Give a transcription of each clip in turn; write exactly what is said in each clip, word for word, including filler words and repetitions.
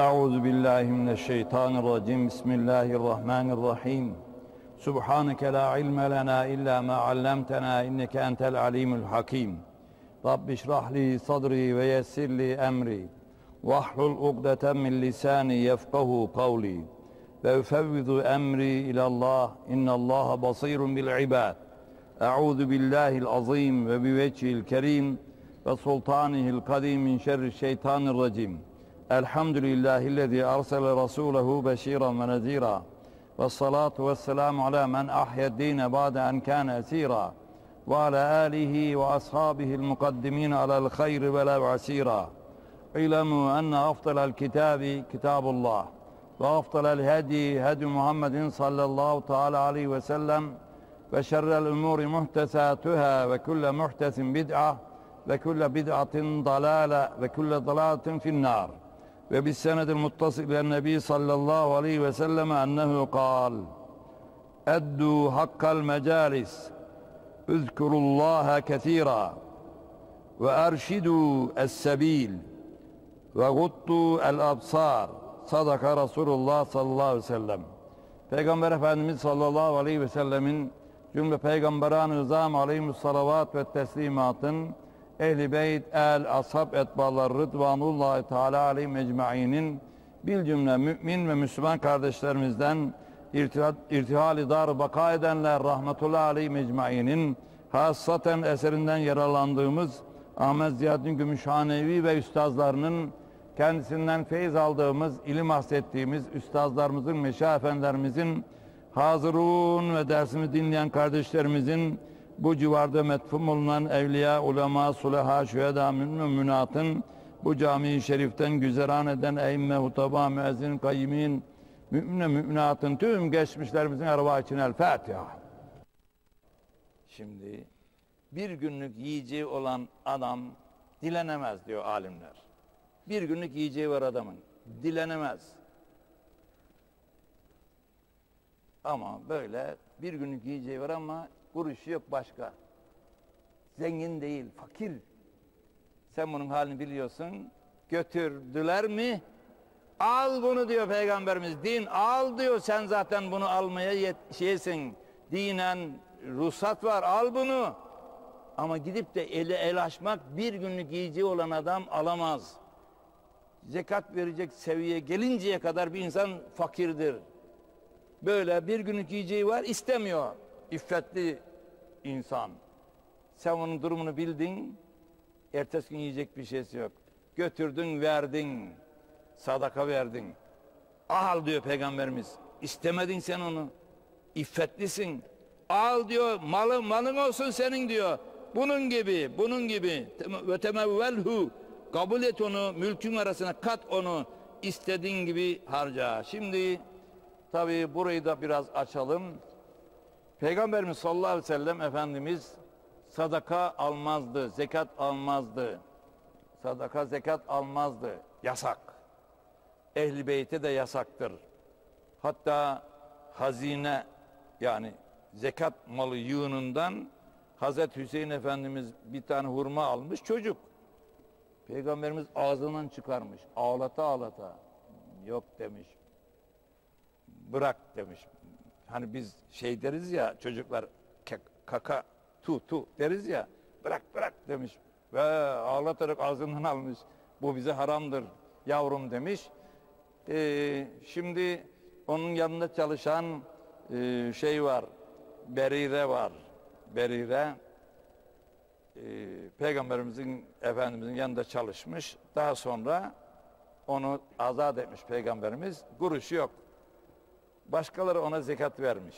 Euzu billahi mineşşeytanirracim. Bismillahirrahmanirrahim. Subhaneke la ilme lena illa ma allamtena inneke entel alimul hakim. Rabbi şrah li sadri ve yessir li emri. Vahlul ugdeten min lisani yefkahu kavli. Ve ufevvidu emri ilallah. İnnallaha basirun bil ibad. Euzu billahil azim ve bi vecihil kerim ve sultanihil kadim min şerri şeytanirracim. Elhamdülillahillezî arsele rasûlehu beşîran ve nezîrâ. Vessalâtu vesselâmu alâ men ahyed-dîne ba'de en kâne esîrâ. Ve alâ âlihi ve ashâbihil mukaddimîne alel hayri ve lev asîrâ. İlemû enne afdalel kitâbi kitâbullah. Ve afdalel hedî hedî Muhammedin sallallahu teâlâ aleyhi ve sellem. Ve şerrel umûri muhtesâtuhâ ve kulle muhtesin bid'a. Ve kulle bid'atin dalâle ve kulle dalâletin finnâr. Ve bis senedil muttasıl ile Nebi sallallahu aleyhi ve sellem ennehu kal: Eddu hakkal mecalis, üzkurullaha kethira, ve erşidu es-sebil, ve guttu el-absar. Sadaka Resulullah sallallahu aleyhi ve sellem. Peygamber Efendimiz sallallahu aleyhi ve sellemin cümle peygamberan-ı izam aleyhimussalavat ve teslimatın Ehl-i Beyt, el, ashab, etbalar, rıdvanullahi teala aleyhim ecmainin bil cümle mümin ve Müslüman kardeşlerimizden irtihal-i dar baka edenler rahmetullahi aleyhim ecmainin hassaten eserinden yararlandığımız Ahmet Ziyaddin Gümüşhanevi ve üstazlarının kendisinden feyiz aldığımız, ilim bahsettiğimiz üstazlarımızın, meşâih efendilerimizin, hazırun ve dersimi dinleyen kardeşlerimizin, bu civarda metfun bulunan evliya, ulema, suleha, şühedâ, mümin, münatın, bu cami-i şeriften güzeran eden eymme, hutaba, müezzin, kayyimin, mümin, müminatın tüm geçmişlerimizin arvah için el Fatiha. Şimdi bir günlük yiyeceği olan adam dilenemez diyor alimler. Bir günlük yiyeceği var adamın, dilenemez. Ama böyle bir günlük yiyeceği var ama kuruşu yok başka. Zengin değil, fakir. Sen bunun halini biliyorsun. Götürdüler mi? Al bunu diyor Peygamberimiz. Din al diyor. Sen zaten bunu almaya yet şeysin. Dinen ruhsat var. Al bunu. Ama gidip de ele el açmak, bir günlük yiyeceği olan adam alamaz. Zekat verecek seviyeye gelinceye kadar bir insan fakirdir. Böyle bir günlük yiyeceği var, istemiyor. İffetli insan. Sen onun durumunu bildin, ertesi gün yiyecek bir şeysi yok. Götürdün, verdin, sadaka verdin. Al diyor Peygamberimiz. İstemedin sen onu. İffetlisin. Al diyor, malı malın olsun senin diyor. Bunun gibi, bunun gibi. Ve temevvelhu. Kabul et onu, mülkün arasına kat onu. İstediğin gibi harca. Şimdi tabii burayı da biraz açalım. Peygamberimiz sallallahu aleyhi ve sellem Efendimiz sadaka almazdı, zekat almazdı. Sadaka, zekat almazdı. Yasak. Ehl-i Beyt'e de yasaktır. Hatta hazine, yani zekat malı yığınından Hazreti Hüseyin Efendimiz bir tane hurma almış çocuk. Peygamberimiz ağzından çıkarmış. Ağlata ağlata. Yok demiş. Bırak demiş. Hani biz şey deriz ya, çocuklar kaka tu tu deriz ya, bırak bırak demiş ve ağlatarak ağzından almış. Bu bize haramdır yavrum demiş. Ee, şimdi onun yanında çalışan e, şey var, Berire var. Berire e, Peygamberimizin, Efendimizin yanında çalışmış. Daha sonra onu azat etmiş Peygamberimiz. Kuruşu yok. Başkaları ona zekat vermiş.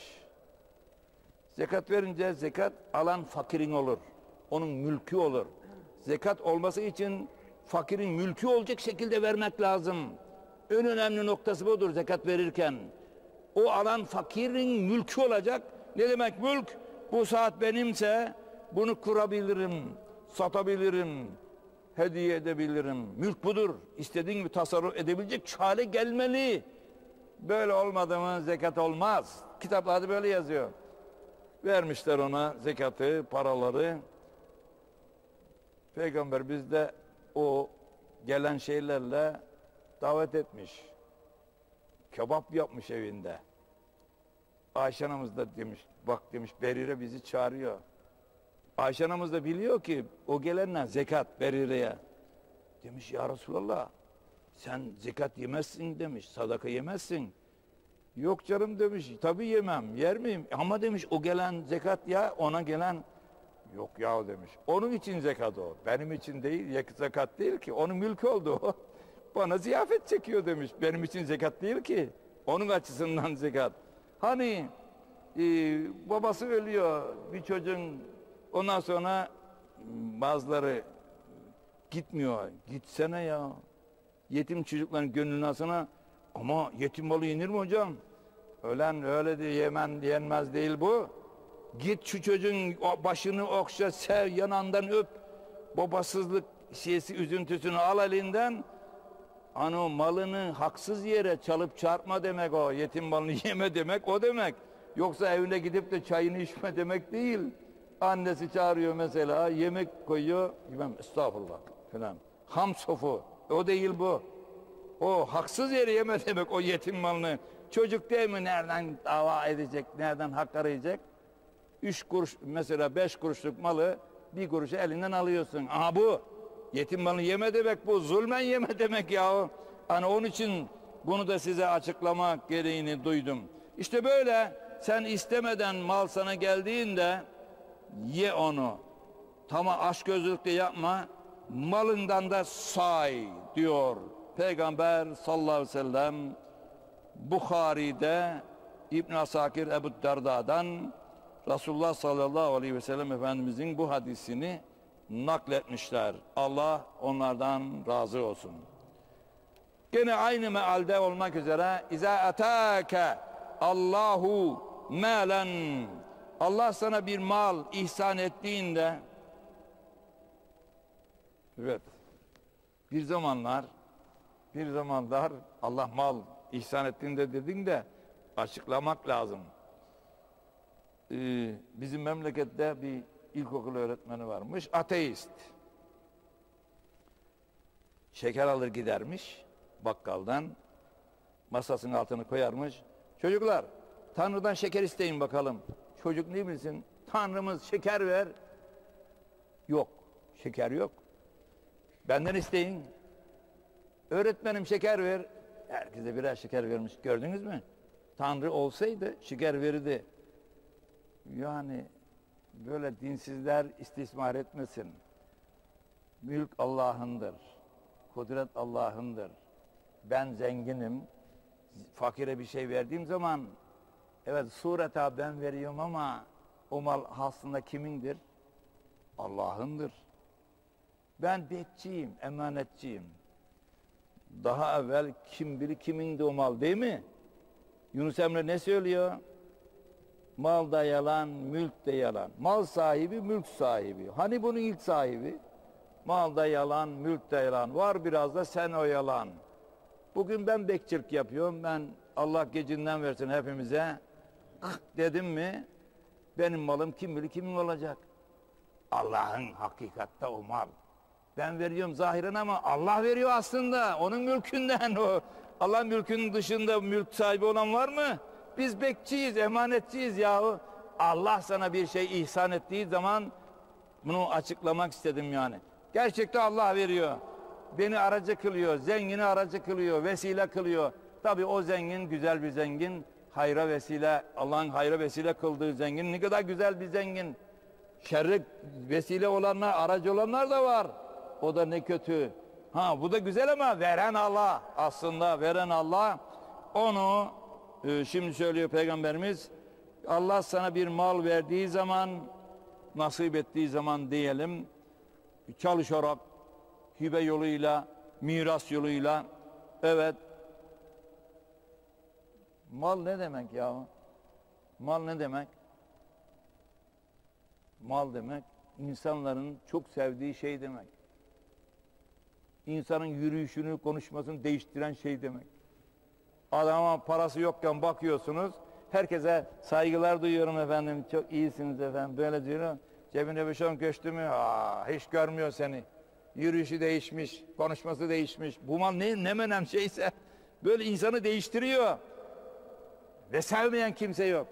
Zekat verince zekat alan fakirin olur. Onun mülkü olur. Zekat olması için fakirin mülkü olacak şekilde vermek lazım. En önemli noktası budur zekat verirken. O alan fakirin mülkü olacak. Ne demek mülk? Bu saat benimse bunu kurabilirim, satabilirim, hediye edebilirim. Mülk budur. İstediğin gibi tasarruf edebilecek hale gelmeli. Böyle olmadı mı zekat olmaz. Kitaplarda böyle yazıyor. Vermişler ona zekatı, paraları. Peygamber biz de o gelen şeylerle davet etmiş. Kebap yapmış evinde. Ayşe anamız da demiş, bak demiş Berire bizi çağırıyor. Ayşe anamız da biliyor ki o gelenler zekat Berire'ye. Demiş ya Resulallah sen zekat yemezsin demiş, sadaka yemezsin. Yok canım demiş, tabii yemem, yer miyim? Ama demiş o gelen zekat ya, ona gelen, yok ya demiş. Onun için zekat o, benim için değil, zekat değil ki, onun mülkü oldu o. Bana ziyafet çekiyor demiş, benim için zekat değil ki, onun açısından zekat. Hani e, babası ölüyor bir çocuğun, ondan sonra bazıları gitmiyor, gitsene ya. Yetim çocukların gönlünü alsana. Ama yetim malı yenir mi hocam? Ölen öyle de yemen yenmez değil bu. Git şu çocuğun başını okşa, sev, yanından öp. Babasızlık şeysi, üzüntüsünü al elinden. Hani o malını haksız yere çalıp çarpma demek o. Yetim malını yeme demek o demek. Yoksa evine gidip de çayını içme demek değil. Annesi çağırıyor mesela, yemek koyuyor. Bilmem, estağfurullah falan. Ham sofu. O değil bu. O haksız yere yeme demek o yetim malını. Çocuk değil mi nereden dava edecek, nereden hak arayacak? Üç kuruş mesela beş kuruşluk malı bir kuruşu elinden alıyorsun. Aha bu yetim malını yeme demek bu. Zulmen yeme demek ya. Hani onun için bunu da size açıklamak gereğini duydum. İşte böyle sen istemeden mal sana geldiğinde ye onu. Tamam açgözlülük de yapma. Malından da say diyor Peygamber sallallahu aleyhi ve sellem. Bukhari'de İbn Asakir Ebu Derda'dan Resulullah sallallahu aleyhi ve sellem Efendimizin bu hadisini nakletmişler. Allah onlardan razı olsun. Gene aynı mealde olmak üzere İza atake Allahu malen, Allah sana bir mal ihsan ettiğinde, evet, bir zamanlar bir zamanlar Allah mal ihsan ettiğinde dedin de açıklamak lazım. Ee, bizim memlekette bir ilkokul öğretmeni varmış, ateist. Şeker alır gidermiş bakkaldan, masasının altını koyarmış. Çocuklar, Tanrı'dan şeker isteyin bakalım. Çocuk ne bilsin? Tanrımız şeker ver. Yok, şeker yok. Benden isteyin. Öğretmenim şeker ver. Herkese birer şeker vermiş. Gördünüz mü? Tanrı olsaydı şeker verirdi. Yani böyle dinsizler istismar etmesin. Mülk Allah'ındır. Kudret Allah'ındır. Ben zenginim. Fakire bir şey verdiğim zaman evet sureta ben veriyorum ama o mal aslında kimindir? Allah'ındır. Ben bekçiyim, emanetçiyim. Daha evvel kim bilir kimindi o mal değil mi? Yunus Emre ne söylüyor? Mal da yalan, mülk de yalan. Mal sahibi, mülk sahibi. Hani bunun ilk sahibi? Mal da yalan, mülk de yalan. Var biraz da sen o yalan. Bugün ben bekçilik yapıyorum. Ben Allah gecinden versin hepimize. Ah dedim mi? Benim malım kim bilir kimin olacak? Allah'ın hakikatte o mal. Ben veriyorum zahiren ama Allah veriyor aslında. Onun mülkünden o. Allah mülkünün dışında mülk sahibi olan var mı? Biz bekçiyiz, emanetçiyiz yahu. Allah sana bir şey ihsan ettiği zaman bunu açıklamak istedim yani. Gerçekten Allah veriyor. Beni aracı kılıyor, zengini aracı kılıyor, vesile kılıyor. Tabii o zengin güzel bir zengin, hayra vesile, Allah'ın hayra vesile kıldığı zengin ne kadar güzel bir zengin. Şerre vesile olanlar, aracı olanlar da var. O da ne kötü. Ha bu da güzel ama veren Allah. Aslında veren Allah. Onu e, şimdi söylüyor Peygamberimiz. Allah sana bir mal verdiği zaman, nasip ettiği zaman diyelim, çalışarak, hibe yoluyla, miras yoluyla, evet. Mal ne demek ya? Mal ne demek? Mal demek, insanların çok sevdiği şey demek. İnsanın yürüyüşünü, konuşmasını değiştiren şey demek. Adama parası yokken bakıyorsunuz, herkese saygılar duyuyorum efendim, çok iyisiniz efendim, böyle diyorum. Cebine bir şey köştü mü? Aa, hiç görmüyor seni. Yürüyüşü değişmiş, konuşması değişmiş. Bu mal ne, ne menem şeyse böyle insanı değiştiriyor. Ve sevmeyen kimse yok.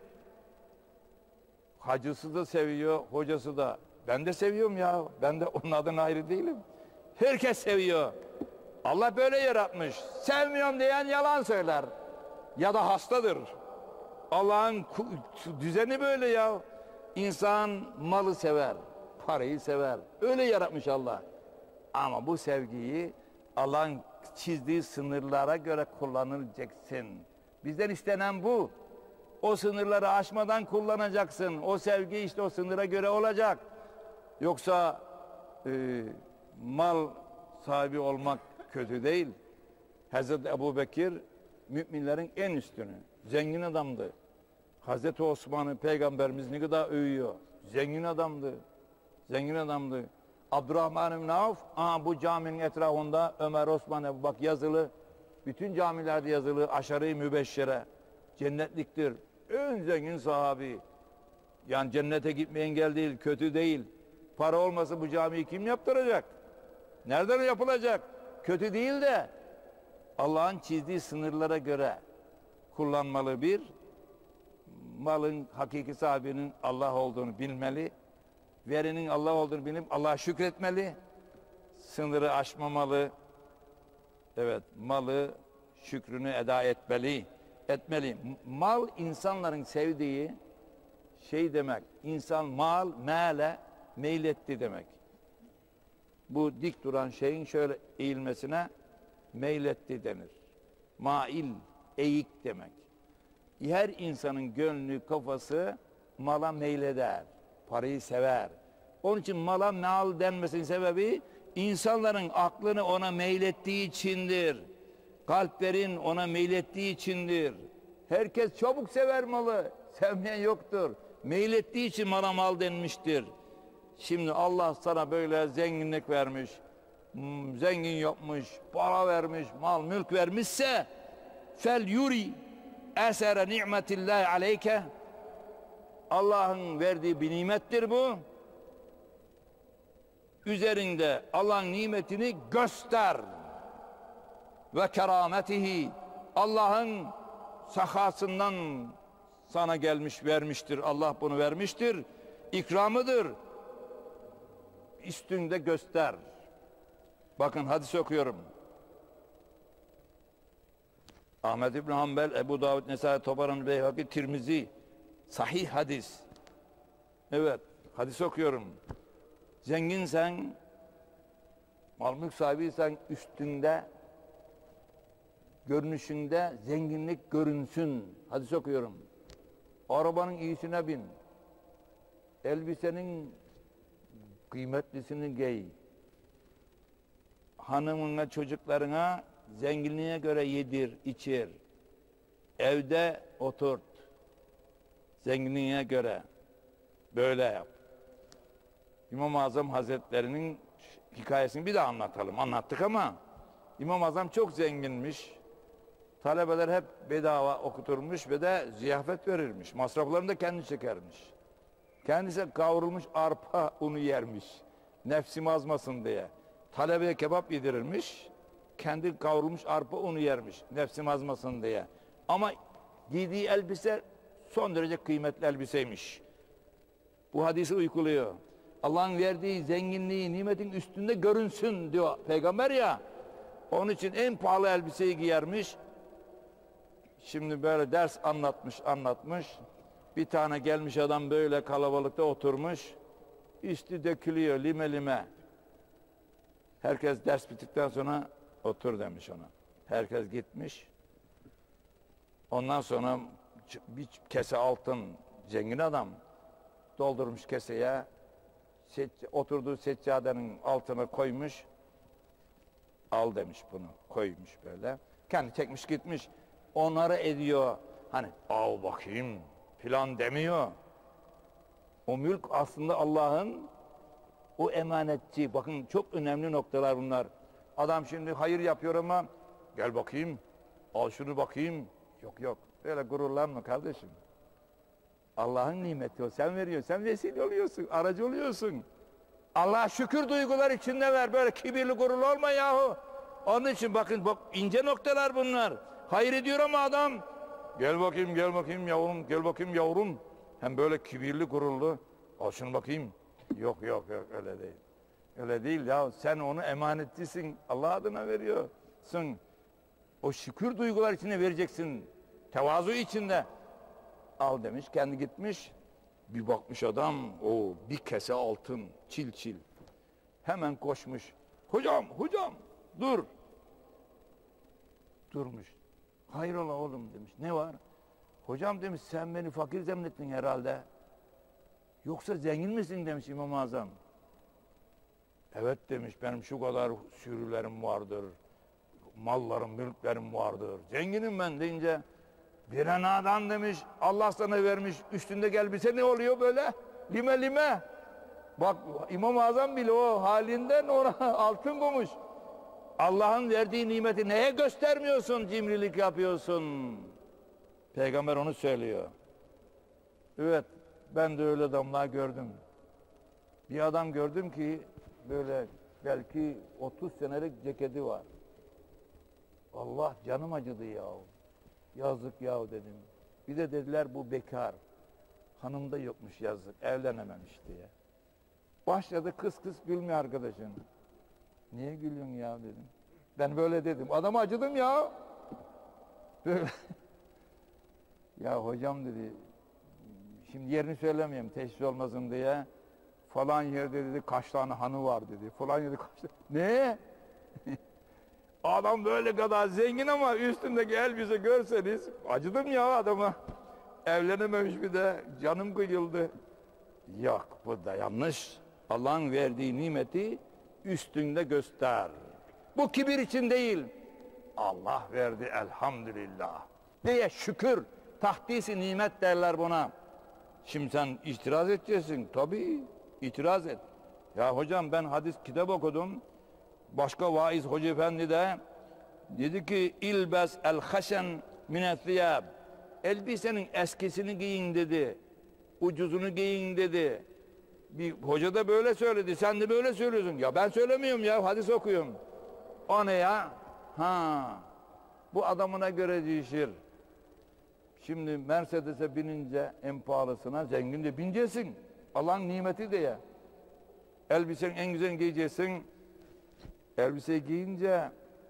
Hacısı da seviyor, hocası da. Ben de seviyorum ya. Ben de onun adına ayrı değilim. Herkes seviyor. Allah böyle yaratmış. Sevmiyorum diyen yalan söyler. Ya da hastadır. Allah'ın düzeni böyle ya. İnsan malı sever, parayı sever. Öyle yaratmış Allah. Ama bu sevgiyi Allah'ın çizdiği sınırlara göre kullanacaksın. Bizden istenen bu. O sınırları aşmadan kullanacaksın. O sevgi işte o sınıra göre olacak. Yoksa e, mal sahibi olmak kötü değil. Hazreti Ebubekir müminlerin en üstünü. Zengin adamdı. Hazreti Osman'ı Peygamberimiz ne kadar övüyor. Zengin adamdı. Zengin adamdı. Abdurrahman ibn Avf, aha bu caminin etrafında Ömer, Osman, Ebu Bak yazılı. Bütün camilerde yazılı aşarı-i mübeşşere. Cennetliktir. En zengin sahabi. Yani cennete gitmeye engel değil, kötü değil. Para olmasa bu camiyi kim yaptıracak? Nereden yapılacak? Kötü değil de Allah'ın çizdiği sınırlara göre kullanmalı bir. Malın hakiki sahibinin Allah olduğunu bilmeli. Verinin Allah olduğunu bilip Allah'a şükretmeli. Sınırı aşmamalı. Evet, malı şükrünü eda etmeli. Etmeli. Mal insanların sevdiği şey demek. İnsan mal, mele meyletti demek. Bu dik duran şeyin şöyle eğilmesine meyletti denir. Mail, eğik demek. Her insanın gönlü, kafası mala meyleder. Parayı sever. Onun için mala mal denmesinin sebebi insanların aklını ona meylettiği içindir. Kalplerin ona meylettiği içindir. Herkes çabuk sever malı. Sevmeyen yoktur. Meylettiği için mala mal denmiştir. Şimdi Allah sana böyle zenginlik vermiş, zengin yapmış, para vermiş, mal mülk vermişse fel yuri esere ni'metillahi aleyke, Allah'ın verdiği bir nimettir bu. Üzerinde Allah'ın nimetini göster. Ve kerametihi, Allah'ın sakasından sana gelmiş, vermiştir. Allah bunu vermiştir. İkramıdır. Üstünde göster. Bakın hadis okuyorum. Ahmed İbn Hanbel, Ebu Davud, Nesai, Tobarani, Beyhaki, Tirmizi. Sahih hadis. Evet, hadis okuyorum. Zenginsen, mal mülk sahibiysen üstünde, görünüşünde zenginlik görünsün. Hadis okuyorum. Arabanın iyisine bin. Elbisenin kıymetlisini giy. Hanımına, çocuklarına zenginliğe göre yedir, içir. Evde oturt. Zenginliğe göre. Böyle yap. İmam-ı Azam Hazretleri'nin hikayesini bir daha anlatalım. Anlattık ama İmam-ı Azam çok zenginmiş. Talebeler hep bedava okuturmuş ve de ziyafet verirmiş. Masraflarını da kendi çekermiş. Kendisi kavrulmuş arpa unu yermiş. Nefsim azmasın diye. Talebeye kebap yedirirmiş. Kendi kavrulmuş arpa unu yermiş. Nefsim azmasın diye. Ama giydiği elbise son derece kıymetli elbiseymiş. Bu hadisi uyguluyor. Allah'ın verdiği zenginliği, nimetin üstünde görünsün diyor Peygamber ya. Onun için en pahalı elbiseyi giyermiş. Şimdi böyle ders anlatmış, anlatmış. Bir tane gelmiş adam böyle kalabalıkta oturmuş. Üstü dökülüyor lime lime. Herkes ders bittikten sonra otur demiş ona. Herkes gitmiş. Ondan sonra bir kese altın, zengin adam doldurmuş keseye. Oturduğu seccadenin altına koymuş. Al demiş bunu. Koymuş böyle. Kendi çekmiş gitmiş. Onları ediyor. Hani al bakayım filan demiyor. O mülk aslında Allah'ın, o emanetçi. Bakın çok önemli noktalar bunlar. Adam şimdi hayır yapıyor ama gel bakayım, al şunu bakayım. Yok yok. Böyle gururlanma kardeşim. Allah'ın nimeti o. Sen veriyorsun. Sen vesile oluyorsun. Aracı oluyorsun. Allah'a şükür duygular içinde ver. Böyle kibirli gururlu olma yahu. Onun için bakın bak ince noktalar bunlar. Hayır ediyor ama adam. Gel bakayım gel bakayım yavrum gel bakayım yavrum. Hem böyle kibirli gururlu. Al şunu bakayım. Yok yok yok öyle değil. Öyle değil ya, sen onu emanetlisin. Allah adına veriyorsun. O şükür duygular içine vereceksin. Tevazu içinde. Al demiş, kendi gitmiş. Bir bakmış adam, o bir kese altın, çil çil. Hemen koşmuş. Hocam, hocam, dur. Durmuş. Hayrola oğlum demiş, ne var? Hocam demiş, sen beni fakir zannettin herhalde. Yoksa zengin misin demiş İmam-ı Azam. Evet demiş, benim şu kadar sürülerim vardır. Mallarım, mülklerim vardır. Zenginim ben deyince, bir enadan demiş, Allah sana vermiş, üstünde elbise ne oluyor böyle? Lime lime. Bak İmam-ı Azam bile o halinden ona altın koymuş. Allah'ın verdiği nimeti neye göstermiyorsun, cimrilik yapıyorsun? Peygamber onu söylüyor. Evet, ben de öyle adamlar gördüm. Bir adam gördüm ki, böyle belki otuz senelik ceketi var. Allah canım acıdı yahu. Yazık yahu dedim. Bir de dediler bu bekar. Hanım da yokmuş yazık. Evlenememiş diye. Başladı kıs kıs gülmeye arkadaşım. Niye gülüyorsun ya dedim. Ben böyle dedim. Adama acıdım ya. Böyle. Ya hocam dedi. Şimdi yerini söylemiyorum teşhis olmasın diye. Falan yerde dedi kaç tane hanı var dedi. Falan yerde kaç tane. Ne? Adam böyle kadar zengin ama üstündeki elbise görseniz acıdım ya adama. Evlenememiş bir de canım kıyıldı. Yok bu da yanlış. Allah'ın verdiği nimeti üstünde göster. Bu kibir için değil. Allah verdi elhamdülillah diye şükür. Tahdisi nimet derler buna. Şimdi sen itiraz edeceksin. Tabii itiraz et. Ya hocam ben hadis kitap okudum. Başka vaiz hoca efendi de dedi ki ilbes el haşen minethiyab. Elbisenin eskisini giyin dedi. Ucuzunu giyin dedi. Bir hoca da böyle söyledi. Sen de böyle söylüyorsun. Ya ben söylemiyorum ya hadis okuyorum. O ne ya? Ha. Bu adamına göre değişir. Şimdi Mercedes'e binince en pahalısına zengin de bineceksin. Allah'ın nimeti diye. Elbisenin en güzel giyeceksin. Elbiseyi giyince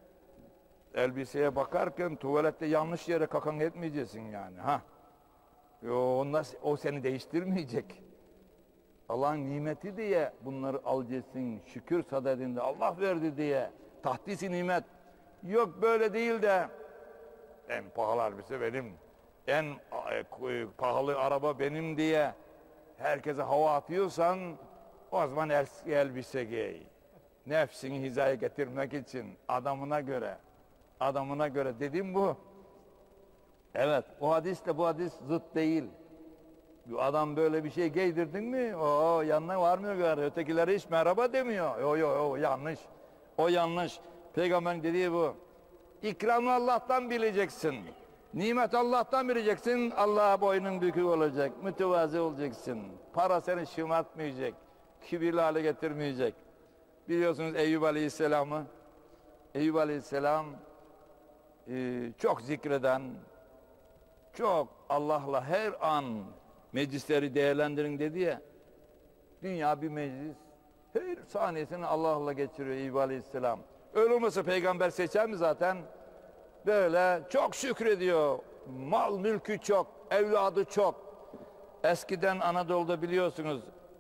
elbiseye bakarken tuvalette yanlış yere kakan etmeyeceksin yani. Ha. Yo, onlar, o seni değiştirmeyecek. Allah'ın nimeti diye bunları alacaksın. Şükür sadedinde Allah verdi diye. Tahdisi nimet. Yok böyle değil de en pahalı elbise benim. En e, pahalı araba benim diye herkese hava atıyorsan o zaman eski elbise giy. Nefsini hizaya getirmek için adamına göre adamına göre dedim bu. Evet o hadisle bu hadis zıt değil. Bu adam böyle bir şey giydirdin mi o yanına varmıyor gari. Ötekileri hiç merhaba demiyor. Yo yo yo yanlış. O yanlış. Peygamberin dediği bu. İkramı Allah'tan bileceksin. Nimet Allah'tan bileceksin. Allah'a boynun bükük olacak. Mütevazi olacaksın. Para seni şımartmayacak. Kibirli hale getirmeyecek. Biliyorsunuz Eyüp Aleyhisselam'ı. Eyüp Aleyhisselam e, çok zikreden, çok Allah'la her an meclisleri değerlendirin dedi ya. Dünya bir meclis. Her saniyesini Allah'la geçiriyor Eyüp Aleyhisselam. Öyle olmasa peygamber seçer mi zaten? Böyle çok şükrediyor. Mal mülkü çok, evladı çok. Eskiden Anadolu'da biliyorsunuz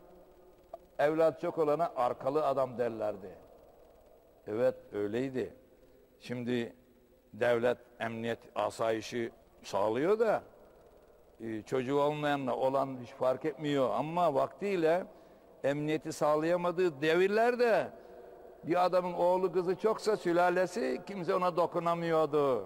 evlat çok olana arkalı adam derlerdi. Evet öyleydi. Şimdi devlet emniyet asayişi sağlıyor da e, çocuğu olmayanla olan hiç fark etmiyor. Ama vaktiyle emniyeti sağlayamadığı devirlerde bir adamın oğlu kızı çoksa sülalesi kimse ona dokunamıyordu.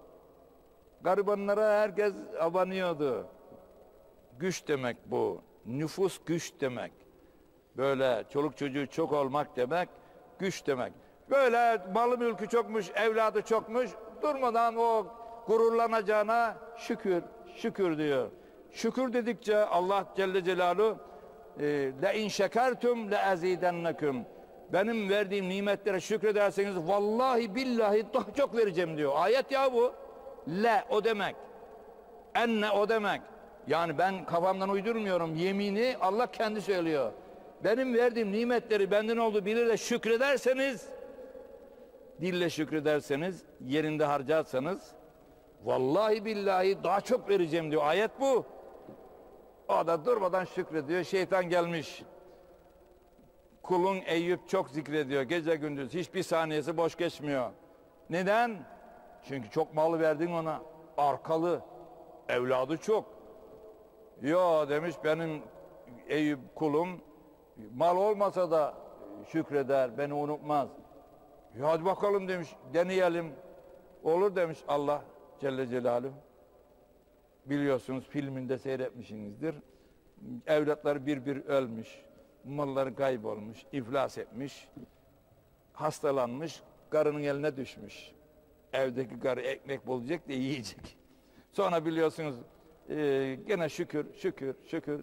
Garibanlara herkes abanıyordu. Güç demek bu. Nüfus güç demek. Böyle çoluk çocuğu çok olmak demek, güç demek. Böyle malı mülkü çokmuş, evladı çokmuş, durmadan o gururlanacağına şükür, şükür diyor. Şükür dedikçe Allah Celle Celaluhu le in şekertum le azidennekum. Benim verdiğim nimetlere şükrederseniz vallahi billahi daha çok vereceğim diyor. Ayet ya bu. Le o demek. Enne o demek. Yani ben kafamdan uydurmuyorum. Yemini Allah kendi söylüyor. Benim verdiğim nimetleri benden olduğu bilir de şükrederseniz, dille şükrederseniz, yerinde harcarsanız vallahi billahi daha çok vereceğim diyor. Ayet bu. O da durmadan şükrediyor. Şeytan gelmiş. Kulun Eyüp çok zikrediyor. Gece gündüz hiçbir saniyesi boş geçmiyor. Neden? Çünkü çok mal verdin ona. Arkalı. Evladı çok. Yo demiş benim Eyüp kulum mal olmasa da şükreder. Beni unutmaz. Ya hadi bakalım demiş. Deneyelim. Olur demiş Allah Celle Celaluhu. Biliyorsunuz filminde seyretmişsinizdir. Evlatları bir bir ölmüş. Malları kaybolmuş, iflas etmiş, hastalanmış, karının eline düşmüş. Evdeki karı ekmek bulacak da yiyecek. Sonra biliyorsunuz e, gene şükür, şükür, şükür.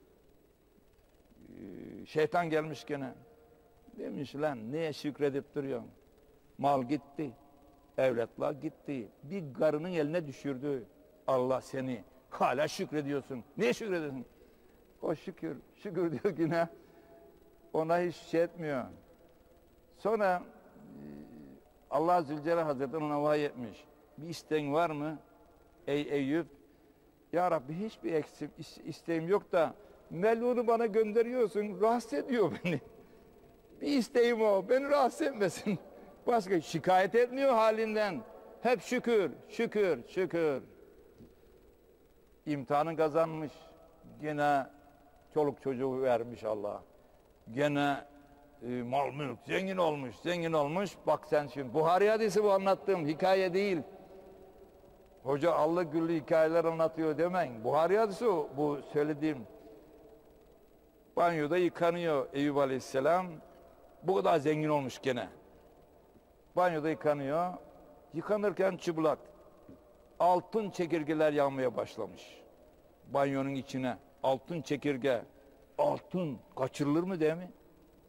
E, şeytan gelmiş gene. Demiş lan neye şükredip duruyorsun? Mal gitti, evlatlar gitti. Bir karının eline düşürdü Allah seni. Hala şükrediyorsun. Niye şükrediyorsun? O şükür, şükür diyor yine. Ona hiç şey etmiyor. Sonra Allah Zülcelal Hazretleri ona vahiy etmiş. Bir isteğin var mı? Ey Eyüp, ya Rabbi hiçbir eksim, isteğim yok da melunu bana gönderiyorsun, rahatsız ediyor beni. Bir isteğim o, beni rahatsız etmesin. Başka şikayet etmiyor halinden. Hep şükür, şükür, şükür. İmtihanı kazanmış. Gene çoluk çocuğu vermiş Allah. Gene e, mal mülk zengin olmuş, zengin olmuş. Bak sen şimdi Buhari hadisi bu anlattığım hikaye değil. Hoca Allah güllü hikayeler anlatıyor demeyin. Buhari hadisi o, bu söylediğim. Banyoda yıkanıyor Eyüp Aleyhisselam. Bu kadar zengin olmuş gene. Banyoda yıkanıyor. Yıkanırken çıplak. Altın çekirgeler yağmaya başlamış. Banyonun içine. Altın çekirge. Altın kaçırılır mı değil mi?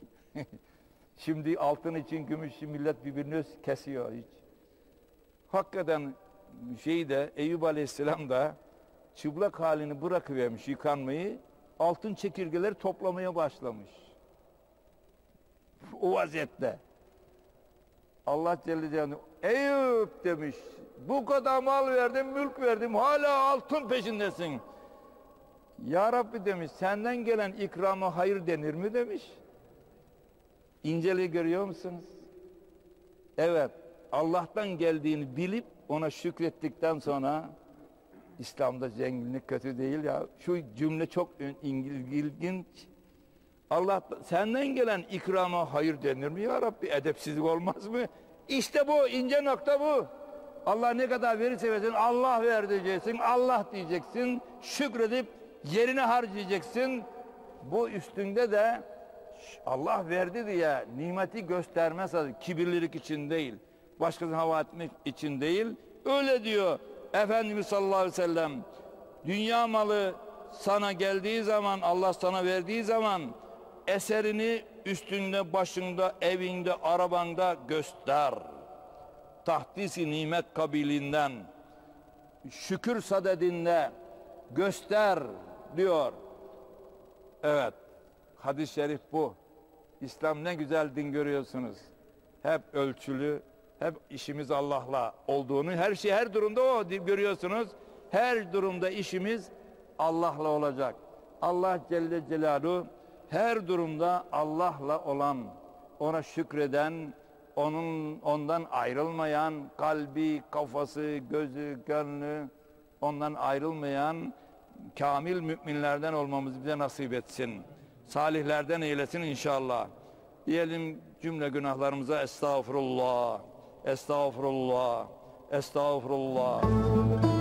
Şimdi altın için gümüş için millet birbirini kesiyor hiç. Hakikaten şeyde Eyüp Aleyhisselam da çıplak halini bırakıvermiş yıkanmayı. Altın çekirgeleri toplamaya başlamış. O vaziyette. Allah Celle Celaluhu Eyüp demiş. Bu kadar mal verdim, mülk verdim. Hala altın peşindesin. Ya Rabbi demiş, senden gelen ikrama hayır denir mi demiş. İnceliği görüyor musunuz? Evet, Allah'tan geldiğini bilip ona şükrettikten sonra İslam'da zenginlik kötü değil ya. Şu cümle çok ilginç. Allah senden gelen ikrama hayır denir mi ya Rabbi? Edepsizlik olmaz mı? İşte bu, ince nokta bu. Allah ne kadar verirse versin, Allah ver diyeceksin, Allah diyeceksin, şükredip yerine harcayacaksın. Bu üstünde de Allah verdi diye nimeti göstermez, kibirlilik için değil, başkasını hava etmek için değil. Öyle diyor Efendimiz sallallahu aleyhi ve sellem. Dünya malı sana geldiği zaman, Allah sana verdiği zaman eserini üstünde, başında, evinde, arabanda göster. Tahdisi nimet kabiliğinden, şükür sadedinde göster diyor. Evet, hadis-i şerif bu. İslam ne güzel din görüyorsunuz. Hep ölçülü, hep işimiz Allah'la olduğunu, her şey her durumda o görüyorsunuz. Her durumda işimiz Allah'la olacak. Allah Celle Celaluhu her durumda Allah'la olan, ona şükreden, onun ondan ayrılmayan, kalbi, kafası, gözü, gönlü ondan ayrılmayan kamil müminlerden olmamızı bize nasip etsin. Salihlerden eylesin inşallah. Diyelim cümle günahlarımıza estağfurullah, estağfurullah, estağfurullah.